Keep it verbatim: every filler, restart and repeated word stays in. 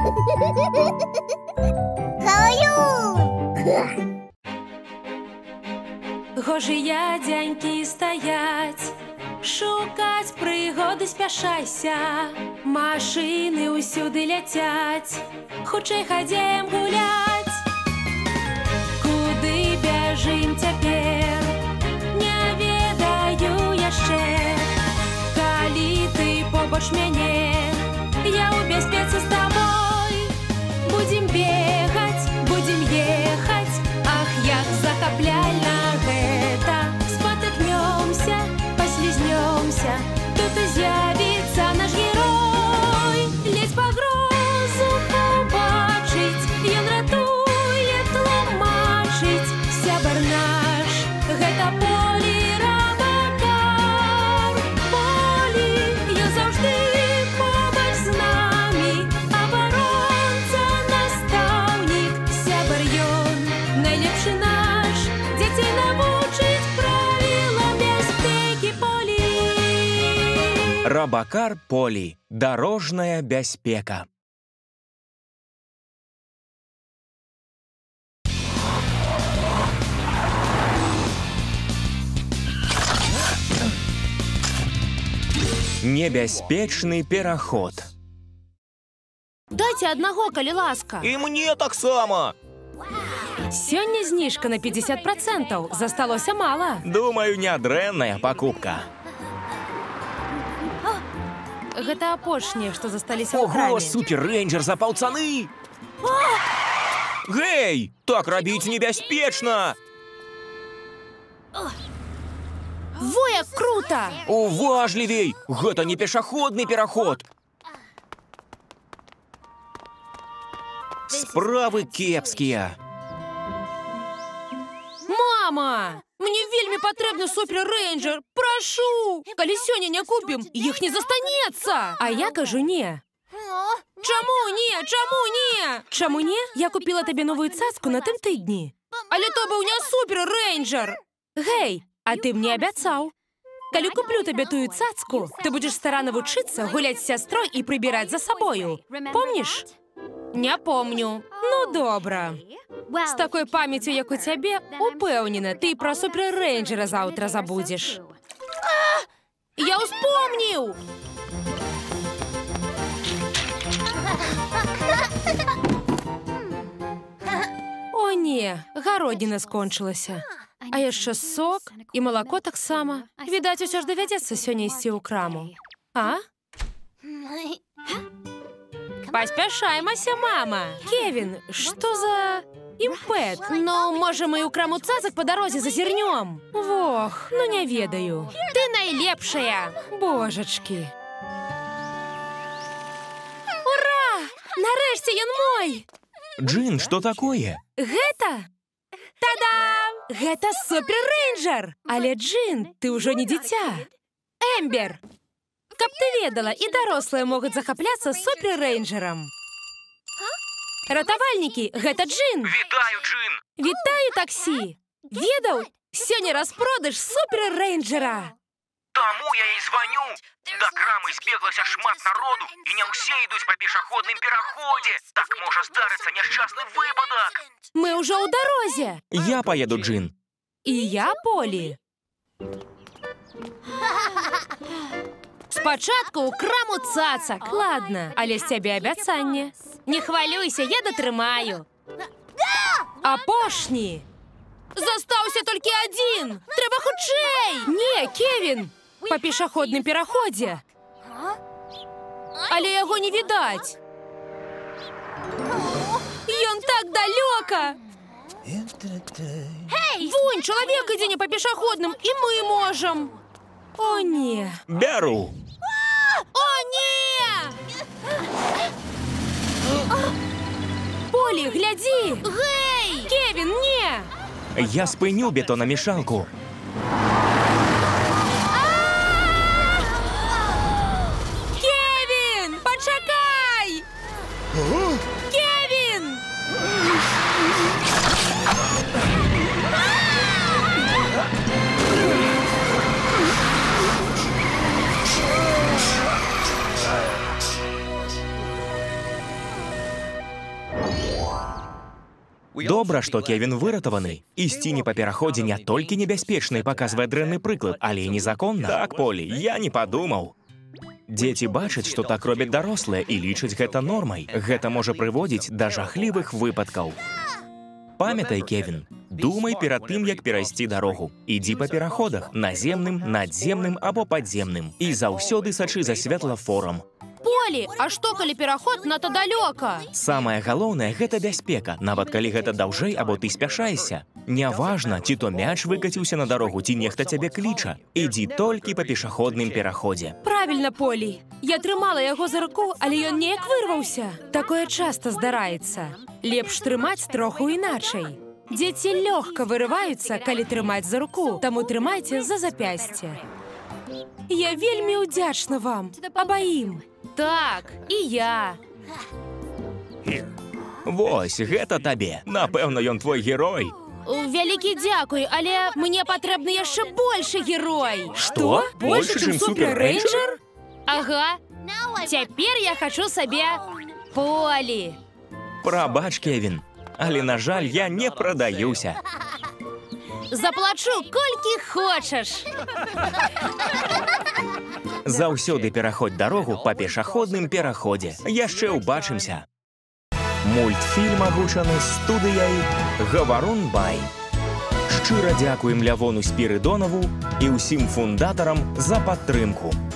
Гожыя дзянькі стаяць, шукаць прыгоды спяшайся. Машыны ўсюды ляцяць, хутчэй хадзем гуляць. Куды бяжым цяпер, не ведаю яшчэ. Калі ты побач мяне, я ў бяспецы з табой. Будзем бегаць, будзем ехаць, ах, як захапляльна гэта. Спатыкнёмся, паслізнёмся, тут і з'явіцца наш герой. Ледзь пагрозу пабачыць, ён ратуе, тлумачыць. Сябар наш, гэта Полі Рабакар. Полі, ён заўжды побач з намі, абаронца, настаўнік. Сябар ён, найлепшы наш, дзяцей навучыць правілам бяспекі. Полі. Рабакар Полі. Дорожная бяспека. Небяспечны пераход. Дайце аднаго, калі ласка. І мне таксама. Сёння зніжка на пятьдесят процентов. Засталося мала. Думаю, нядрэнная пакупка. Гэта апошняе, што засталіся ў Ого, краме. супер-рэйнджер за паўцаны! Гэй, так рабіць небяспечна! Во, як крута! Уважлівей! Гэта не пешаходны пераход! Справы кепскія. Мама! Мне вельмі патрэбны супер-рэйнджер! Прашу! Калі сёння не купім, іх не застанецца! А я кажу не. Чаму не? Чаму не? Чаму не? Я купіла табе новую цацку на тым тыдні. Але то быў не супер-рэйнджер! Гэй, а ты мне абяцаў. Калі куплю табе тую цацку, ты будзеш старанна вучыцца, гуляць з сястрой і прыбіраць за сабою. Помніш? Не помню. Ну, добра. З такой памяццю, як у цябе, упэўнена, ты пра супер-рэйнджера заўтра забудзеш. Я ўспомніў! О, не, гародніна скончылася. А яшчэ сок і малако таксама. Відаць, усё ж давядзецца сёння ісці ў краму. А? Паспяшаймася, мама. Кевін, што за імпэт? Ну, можа, мы ў краму цацак па дарозе зазірнём? Вох, ну не ведаю. Ты найлепшая. Божачкі. Ура! Нарэшце ён мой! Джин, што такое? Гэта? Та-дам! Гэта супер-рэйнджер! Але, Джин, ты ўжо не дзіця. Эмбер! Каб ты ведала, і дарослыя могуць захапляцца супер-рэйнджерам. Ратавальнікі, гэта Джин! Вітаю, Джин! Вітаю, таксі! Ведаў? Сёння распродаж супер-рэйнджера! Таму я і званю! Да крамы збеглася шмат народу, і не ўсе ідуць па пешаходным пераходзе! Так можа здарыцца няшчасны выпадак! Мы ўжо ў дарозе! Я паеду, Джин. І я, Полі. Спачатку ў краму цацак. Ладно, але з цябе абяцанне. Не хвалюйся, я датрымаю. Апошні. Застаўся толькі адзін. Трэба хутчэй. Не, Кевін. Па пешаходным пераходзе. Але яго не відаць. Ён так далёка. Вунь, чалавек ідзе не па пешаходным, і мы можам. О, не. Бяру. О, не! Полі, глядзі! Гэй! Кевін, не! Я спыню бетонамешалку. Кевін, пачакай! Кевін! Добра, што Кевін выратаваны. Ісці не па пераходзе не толькі небяспечна і паказвае дрэнны прыклад, але і незаконна. Так, Полі, я не падумаў. Дзеці бачаць, што так робяць дарослыя і лічаць гэта нормай. Гэта можа прыводзіць да жахлівых выпадкаў. Памятай, Кевін, думай перад тым, як перайсці дарогу. Ідзі па пераходах, наземным, надземным або падземным. І заўсёды сачы за святлафорам. Полі, а што, калі пераход надта далёка? Самае галоўнае – гэта бяспека, нават калі гэта даўжэй або ты спяшаешся. Няважна, ці то мяч выкаціўся на дарогу, ці нехта цябе кліча. Ідзі толькі па пешаходным пераходзе. Правільна, Полі. Я трымала яго за руку, але ён неяк вырваўся. Такое часта здараецца. Лепш трымаць троху іначай. Дзеці лёгка вырываюцца, калі трымаць за руку, таму трымайце за запясце. Я вельмі ўдзячна вам, абаім. Так, і я. Вось, гэта табе. Напэўна, ён твой герой. Вялікі дзякуй, але мне патрэбны яшчэ большы герой. Што? Большы, чым Супер-Рэйнджэр? Ага. Цяпер я хачу сабе Полі. Прабач, Кевін, але, на жаль, я не прадаюся. Заплачу, колькі хочаш. Заўсёды пераходзь дарогу па пешаходным пераходзе. Яшчэ ўбачымся. Мультфільм агучаны студыяй «Гаварун Бай». Шчыра дзякуем Лявону Спірыдонаву і ўсім фундатарам за падтрымку.